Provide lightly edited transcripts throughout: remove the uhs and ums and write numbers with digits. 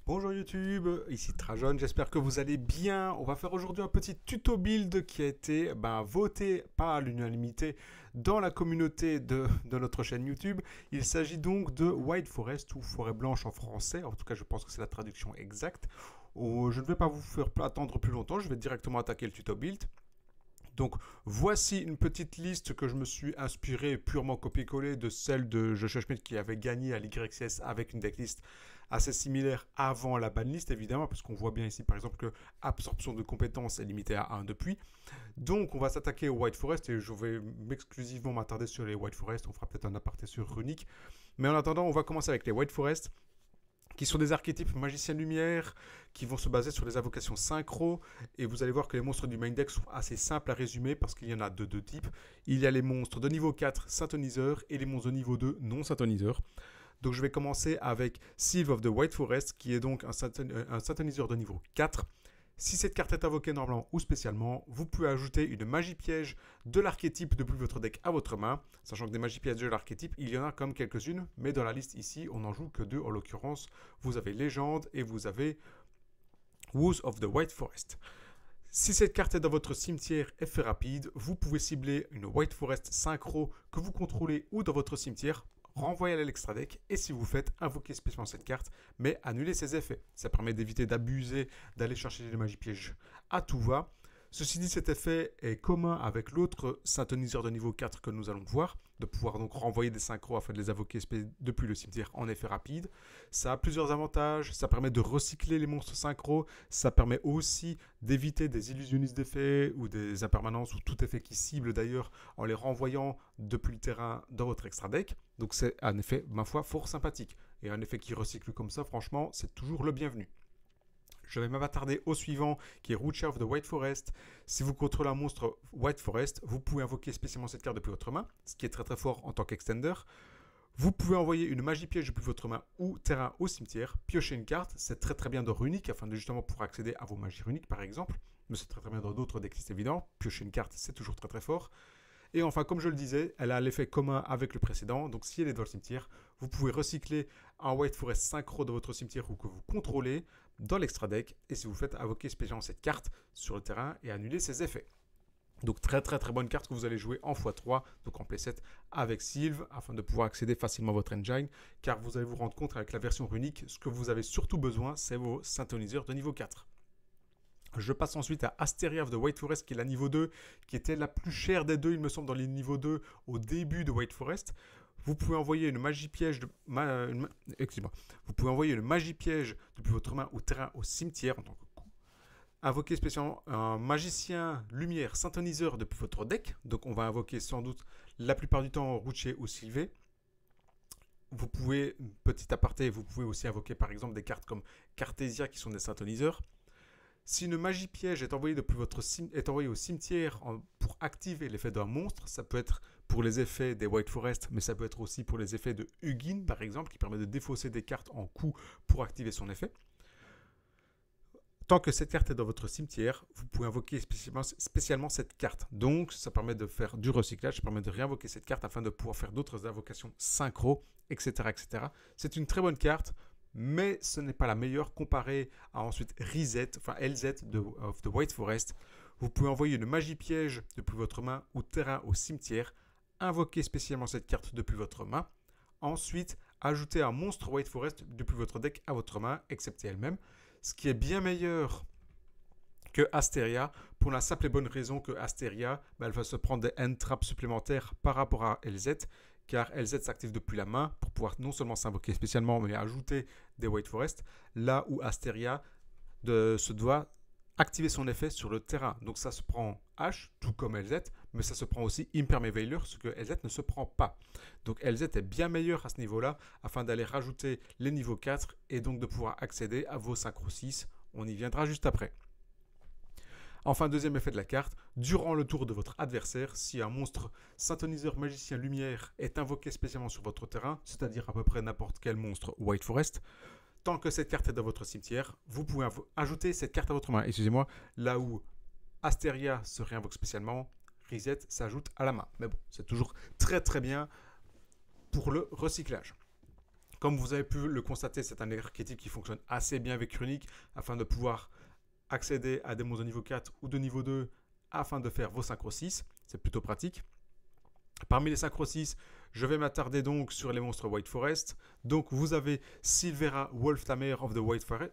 Bonjour YouTube, ici Trajon, j'espère que vous allez bien. On va faire aujourd'hui un petit tuto build qui a été voté par l'unanimité dans la communauté de notre chaîne YouTube. Il s'agit donc de White Forest ou Forêt Blanche en français, en tout cas je pense que c'est la traduction exacte. Je ne vais pas vous faire attendre plus longtemps, je vais directement attaquer le tuto build. Donc voici une petite liste que je me suis inspiré purement copier-coller de celle de Joshua Schmidt qui avait gagné à l'YCS avec une decklist assez similaire avant la banlist évidemment, parce qu'on voit bien ici par exemple que absorption de compétences est limitée à 1 depuis. Donc on va s'attaquer au White Forest et je vais exclusivement m'attarder sur les White Forest, on fera peut-être un aparté sur Runic. Mais en attendant, on va commencer avec les White Forest, qui sont des archétypes magicien lumière, qui vont se baser sur les invocations synchro, et vous allez voir que les monstres du main deck sont assez simples à résumer, parce qu'il y en a de deux types. Il y a les monstres de niveau 4 synthoniseurs, et les monstres de niveau 2 non synthoniseurs. Donc je vais commencer avec Sylve of the White Forest, qui est donc un synthoniseur de niveau 4. Si cette carte est invoquée normalement ou spécialement, vous pouvez ajouter une magie piège de l'archétype depuis votre deck à votre main, sachant que des magies pièges de l'archétype, il y en a comme quelques-unes, mais dans la liste ici, on n'en joue que deux. En l'occurrence, vous avez Légende et vous avez Wolves of the White Forest. Si cette carte est dans votre cimetière effet rapide, vous pouvez cibler une White Forest synchro que vous contrôlez ou dans votre cimetière, renvoyer à l'extra deck, et si vous faites, invoquer spécialement cette carte, mais annuler ses effets. Ça permet d'éviter d'abuser, d'aller chercher des magies pièges à tout va. Ceci dit, cet effet est commun avec l'autre synthoniseur de niveau 4 que nous allons voir, de pouvoir donc renvoyer des synchros afin de les invoquer depuis le cimetière en effet rapide. Ça a plusieurs avantages, ça permet de recycler les monstres synchros, ça permet aussi d'éviter des illusionnistes d'effets ou des impermanences ou tout effet qui cible d'ailleurs en les renvoyant depuis le terrain dans votre extra deck. Donc c'est un effet, ma foi, fort sympathique. Et un effet qui recycle comme ça, franchement, c'est toujours le bienvenu. Je vais m'attarder au suivant, qui est Rootshare of the White Forest. Si vous contrôlez un monstre White Forest, vous pouvez invoquer spécialement cette carte depuis votre main, ce qui est très très fort en tant qu'extender. Vous pouvez envoyer une magie piège depuis votre main ou terrain au cimetière, piocher une carte, c'est très très bien dans Runic, afin de justement pouvoir accéder à vos magies runiques par exemple, mais c'est très très bien dans d'autres decks, c'est évident, piocher une carte c'est toujours très très fort. Et enfin, comme je le disais, elle a l'effet commun avec le précédent. Donc, si elle est dans le cimetière, vous pouvez recycler un White Forest synchro de votre cimetière ou que vous contrôlez dans l'extra deck. Et si vous faites, invoquer spécialement cette carte sur le terrain et annuler ses effets. Donc, très très très bonne carte que vous allez jouer en x3, donc en playset avec Sylve, afin de pouvoir accéder facilement à votre engine. Car vous allez vous rendre compte avec la version runique, ce que vous avez surtout besoin, c'est vos synthoniseurs de niveau 4. Je passe ensuite à Asteria of the White Forest, qui est la niveau 2, qui était la plus chère des deux, il me semble, dans les niveaux 2 au début de White Forest. Vous pouvez envoyer une magie piège Vous pouvez envoyer une magie piège depuis votre main au terrain au cimetière en tant que coup. Invoquer spécialement un magicien lumière synthoniseur depuis votre deck. Donc on va invoquer sans doute la plupart du temps Rootshare ou Sylve. Vous pouvez, petit aparté, vous pouvez aussi invoquer par exemple des cartes comme Cartesia qui sont des synthoniseurs. Si une magie piège est envoyée au cimetière pour activer l'effet d'un monstre, ça peut être pour les effets des White Forest, mais ça peut être aussi pour les effets de Hugin, par exemple, qui permet de défausser des cartes en coup pour activer son effet. Tant que cette carte est dans votre cimetière, vous pouvez invoquer spécialement cette carte. Donc, ça permet de faire du recyclage, ça permet de réinvoquer cette carte afin de pouvoir faire d'autres invocations synchro, etc., etc. C'est une très bonne carte, mais ce n'est pas la meilleure comparée à ensuite LZ of the White Forest. Vous pouvez envoyer une magie piège depuis votre main ou terrain au cimetière, invoquer spécialement cette carte depuis votre main, ensuite ajouter un monstre White Forest depuis votre deck à votre main, excepté elle-même, ce qui est bien meilleur que Asteria, pour la simple et bonne raison que Asteria, elle va se prendre des end traps supplémentaires par rapport à LZ, car LZ s'active depuis la main pour pouvoir non seulement s'invoquer spécialement, mais ajouter des White Forest, là où Asteria se doit activer son effet sur le terrain. Donc ça se prend H, tout comme LZ, mais ça se prend aussi Impermevaler, ce que LZ ne se prend pas. Donc LZ est bien meilleur à ce niveau-là, afin d'aller rajouter les niveaux 4, et donc de pouvoir accéder à vos synchro 6. On y viendra juste après. Enfin, deuxième effet de la carte, durant le tour de votre adversaire, si un monstre synthoniseur magicien lumière est invoqué spécialement sur votre terrain, c'est-à-dire à peu près n'importe quel monstre White Forest, tant que cette carte est dans votre cimetière, vous pouvez ajouter cette carte à votre main. Excusez-moi, là où Asteria se réinvoque spécialement, Reset s'ajoute à la main. Mais bon, c'est toujours très très bien pour le recyclage. Comme vous avez pu le constater, c'est un archétype qui fonctionne assez bien avec Runic afin de pouvoir accéder à des monstres de niveau 4 ou de niveau 2 afin de faire vos synchro 6. C'est plutôt pratique. Parmi les synchro 6, je vais m'attarder donc sur les monstres White Forest. Donc vous avez Silvera, Wolftamer of the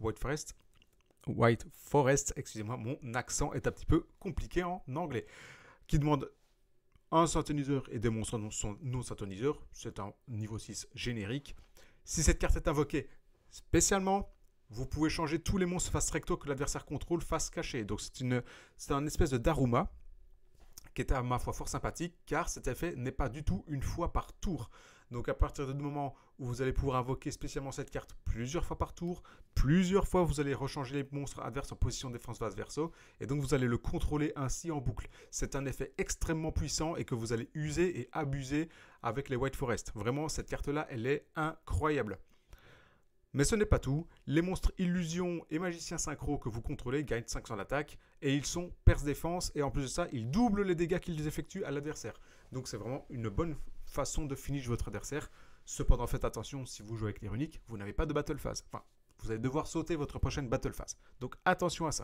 White Forest, excusez-moi, mon accent est un petit peu compliqué en anglais, qui demande un synthoniseur et des monstres non synthoniseurs. C'est un niveau 6 générique. Si cette carte est invoquée spécialement, vous pouvez changer tous les monstres face recto que l'adversaire contrôle face cachée. Donc c'est un espèce de Daruma qui est à ma foi fort sympathique, car cet effet n'est pas du tout une fois par tour. Donc à partir du moment où vous allez pouvoir invoquer spécialement cette carte plusieurs fois par tour, plusieurs fois vous allez rechanger les monstres adverses en position de défense face verso, et donc vous allez le contrôler ainsi en boucle. C'est un effet extrêmement puissant et que vous allez user et abuser avec les White Forest. Vraiment, cette carte-là, elle est incroyable. Mais ce n'est pas tout, les monstres illusions et magiciens synchro que vous contrôlez gagnent 500 d'attaque et ils sont perce défense et en plus de ça, ils doublent les dégâts qu'ils effectuent à l'adversaire. Donc c'est vraiment une bonne façon de finish votre adversaire. Cependant, faites attention, si vous jouez avec les runiques, vous n'avez pas de battle phase. Enfin, vous allez devoir sauter votre prochaine battle phase. Donc attention à ça.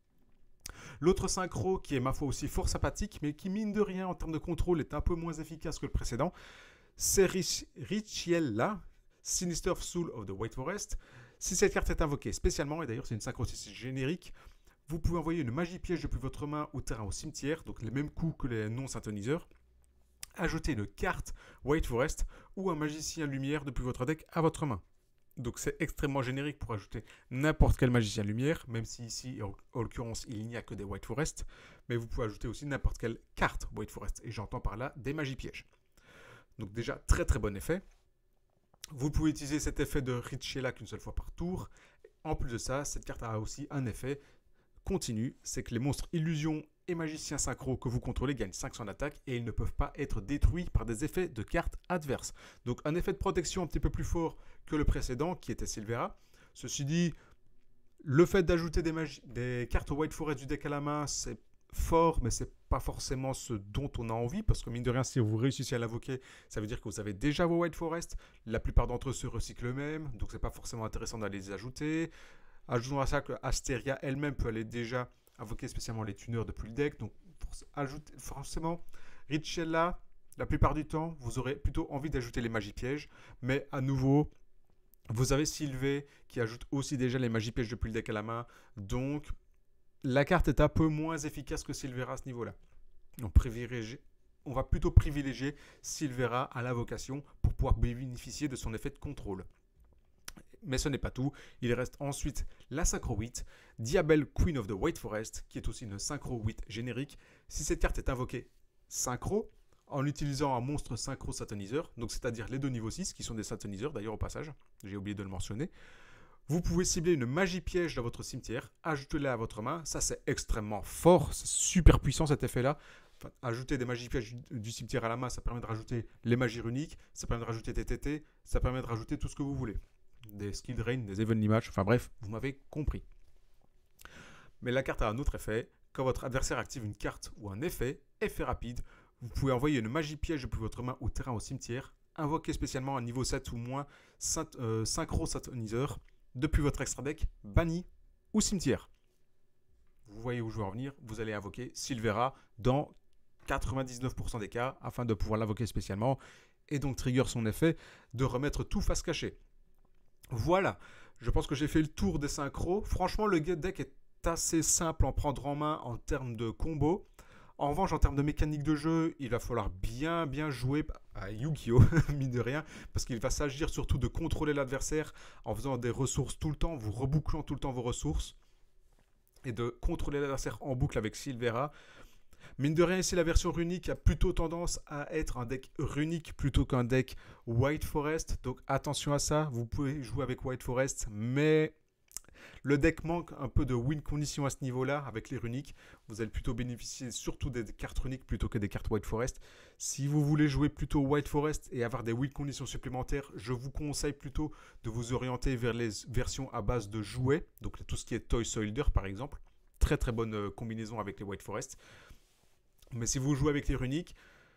L'autre synchro qui est ma foi aussi fort sympathique, mais qui mine de rien en termes de contrôle est un peu moins efficace que le précédent, c'est Richiella, Sinister Soul of the White Forest. Si cette carte est invoquée spécialement, et d'ailleurs c'est une synchro générique, vous pouvez envoyer une magie piège depuis votre main au terrain au cimetière, donc les mêmes coups que les non-synthoniseurs. Ajouter une carte White Forest ou un magicien lumière depuis votre deck à votre main. Donc c'est extrêmement générique pour ajouter n'importe quel magicien lumière, même si ici, en l'occurrence, il n'y a que des White Forest, mais vous pouvez ajouter aussi n'importe quelle carte White Forest, et j'entends par là des magies pièges. Donc déjà, très très bon effet. Vous pouvez utiliser cet effet de Richiella qu'une seule fois par tour. En plus de ça, cette carte a aussi un effet continu, c'est que les monstres illusions et magiciens synchro que vous contrôlez gagnent 500 d'attaque et ils ne peuvent pas être détruits par des effets de cartes adverses. Donc un effet de protection un petit peu plus fort que le précédent qui était Silvera. Ceci dit, le fait d'ajouter des cartes White Forest du deck à la main, c'est fort, mais c'est pas forcément ce dont on a envie, parce que mine de rien, si vous réussissez à l'invoquer, ça veut dire que vous avez déjà vos White Forest. La plupart d'entre eux se recyclent eux-mêmes, donc c'est pas forcément intéressant d'aller les ajouter. Ajoutons à ça que Asteria elle-même peut aller déjà invoquer spécialement les tuneurs depuis le deck, donc forcément, Richiella, la plupart du temps, vous aurez plutôt envie d'ajouter les magies pièges, mais à nouveau, vous avez Sylvé qui ajoute aussi déjà les magies pièges depuis le deck à la main, donc la carte est un peu moins efficace que Silvera à ce niveau-là. On va plutôt privilégier Silvera à l'invocation pour pouvoir bénéficier de son effet de contrôle. Mais ce n'est pas tout, il reste ensuite la Synchro 8, Diabel Queen of the White Forest, qui est aussi une Synchro 8 générique. Si cette carte est invoquée Synchro, en utilisant un monstre Synchro Sathaniseur, donc c'est-à-dire les deux niveaux 6, qui sont des Sathaniseurs d'ailleurs au passage, j'ai oublié de le mentionner, vous pouvez cibler une magie piège dans votre cimetière, ajoutez-la à votre main, ça c'est extrêmement fort, c'est super puissant cet effet-là. Enfin, ajouter des magies pièges du cimetière à la main, ça permet de rajouter les magies runiques, ça permet de rajouter des TT, ça permet de rajouter tout ce que vous voulez. Des Skill Drain, des Evenly Match, enfin bref, vous m'avez compris. Mais la carte a un autre effet, quand votre adversaire active une carte ou un effet rapide, vous pouvez envoyer une magie piège depuis votre main au terrain au cimetière, invoquer spécialement un niveau 7 ou moins Synchro Sathaniseur depuis votre extra deck, banni ou cimetière. Vous voyez où je veux en venir, vous allez invoquer Silvera dans 99% des cas afin de pouvoir l'invoquer spécialement et donc trigger son effet de remettre tout face cachée. Voilà, je pense que j'ai fait le tour des synchros. Franchement, le deck est assez simple à en prendre en main en termes de combo. En revanche, en termes de mécanique de jeu, il va falloir bien jouer à Yu-Gi-Oh! Mine de rien, parce qu'il va s'agir surtout de contrôler l'adversaire en faisant des ressources tout le temps, vous rebouclant tout le temps vos ressources, et de contrôler l'adversaire en boucle avec Silvera. Mine de rien, ici, la version runique a plutôt tendance à être un deck runique plutôt qu'un deck White Forest. Donc attention à ça, vous pouvez jouer avec White Forest, mais le deck manque un peu de win condition à ce niveau-là avec les runiques. Vous allez plutôt bénéficier surtout des cartes runiques plutôt que des cartes White Forest. Si vous voulez jouer plutôt White Forest et avoir des win conditions supplémentaires, je vous conseille plutôt de vous orienter vers les versions à base de jouets. Donc tout ce qui est Toy Soldier par exemple. Très très bonne combinaison avec les White Forest. Mais si vous jouez avec les runiques,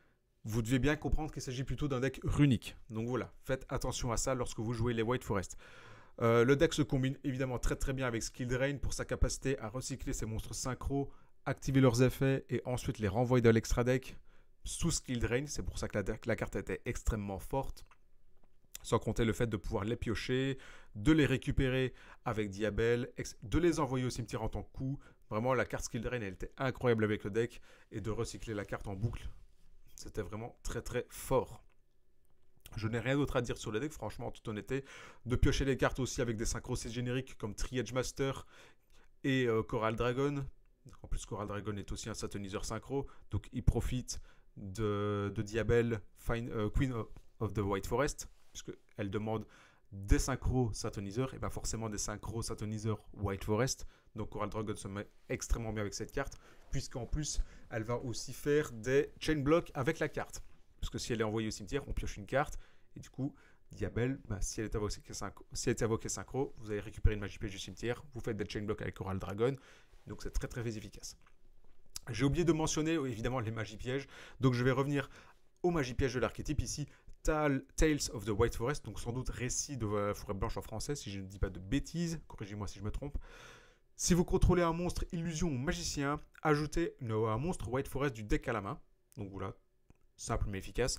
vous devez bien comprendre qu'il s'agit plutôt d'un deck runique. Donc voilà, faites attention à ça lorsque vous jouez les White Forest. Le deck se combine évidemment très très bien avec Skill Drain pour sa capacité à recycler ses monstres synchro, activer leurs effets et ensuite les renvoyer dans l'extra deck sous Skill Drain. C'est pour ça que la carte était extrêmement forte. Sans compter le fait de pouvoir les piocher, de les récupérer avec Diabelle, de les envoyer au cimetière en tant que coup. Vraiment, la carte Skill Drain, elle était incroyable avec le deck. Et de recycler la carte en boucle, c'était vraiment très très fort. Je n'ai rien d'autre à dire sur le deck, franchement, en toute honnêteté. De piocher les cartes aussi avec des synchros génériques comme Tri-Edge Master et Coral Dragon. En plus, Coral Dragon est aussi un Satoniseur synchro. Donc, il profite de Diabelle, Queen of the White Forest, puisqu'elle demande des synchros Satoniseurs, et bien forcément des synchros Satoniseurs White Forest. Donc Coral Dragon se met extrêmement bien avec cette carte, puisqu'en plus, elle va aussi faire des chain blocks avec la carte. Parce que si elle est envoyée au cimetière, on pioche une carte, et du coup, Diabelle, si elle est invoquée synchro, vous allez récupérer une magie piège du cimetière, vous faites des chain blocks avec Coral Dragon, donc c'est très très efficace. J'ai oublié de mentionner évidemment les magies pièges, donc je vais revenir aux magies pièges de l'archétype ici. Tales of the White Forest, donc sans doute récit de la forêt blanche en français, si je ne dis pas de bêtises, corrigez-moi si je me trompe. Si vous contrôlez un monstre illusion ou magicien, ajoutez un monstre White Forest du deck à la main. Donc voilà, simple mais efficace.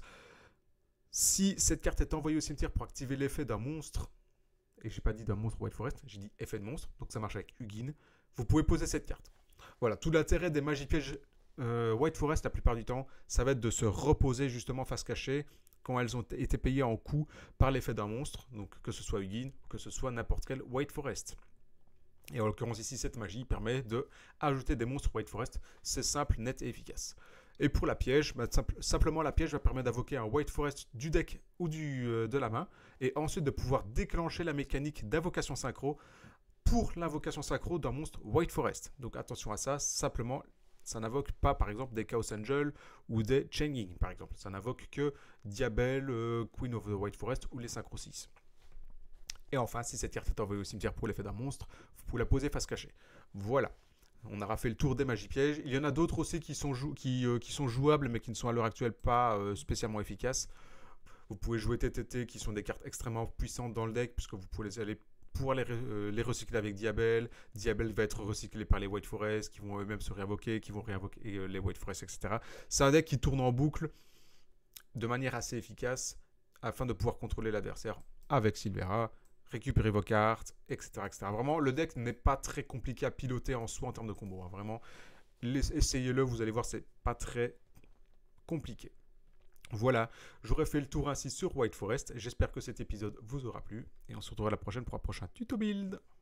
Si cette carte est envoyée au cimetière pour activer l'effet d'un monstre, et j'ai pas dit d'un monstre White Forest, j'ai dit effet de monstre, donc ça marche avec Ugin, vous pouvez poser cette carte. Voilà, tout l'intérêt des magies pièges White Forest, la plupart du temps, ça va être de se reposer justement face cachée quand elles ont été payées en coût par l'effet d'un monstre, donc que ce soit Ugin, que ce soit n'importe quel White Forest. Et en l'occurrence ici, cette magie permet d'ajouter des monstres White Forest. C'est simple, net et efficace. Et pour la piège, simplement la piège va permettre d'invoquer un White Forest du deck ou de la main, et ensuite de pouvoir déclencher la mécanique d'invocation synchro pour l'invocation synchro d'un monstre White Forest. Donc attention à ça, simplement, ça n'invoque pas par exemple des Chaos Angel ou des Changing par exemple. Ça n'invoque que Diabelle, Queen of the White Forest ou les Synchro 6. Et enfin, si cette carte est envoyée au cimetière pour l'effet d'un monstre, vous pouvez la poser face cachée. Voilà. On aura fait le tour des magies pièges. Il y en a d'autres aussi qui sont jouables, mais qui ne sont à l'heure actuelle pas spécialement efficaces. Vous pouvez jouer TTT, qui sont des cartes extrêmement puissantes dans le deck, puisque vous pouvez pouvoir les recycler avec Diabelle. Diabelle va être recyclé par les White Forest, qui vont eux-mêmes se réinvoquer, qui vont réinvoquer les White Forest, etc. C'est un deck qui tourne en boucle de manière assez efficace, afin de pouvoir contrôler l'adversaire avec Silvera, récupérer vos cartes, etc., etc. Vraiment, le deck n'est pas très compliqué à piloter en soi en termes de combo. Hein. Vraiment, essayez-le, vous allez voir, c'est pas très compliqué. Voilà, j'aurais fait le tour ainsi sur White Forest. J'espère que cet épisode vous aura plu. Et on se retrouvera la prochaine pour un prochain tuto build.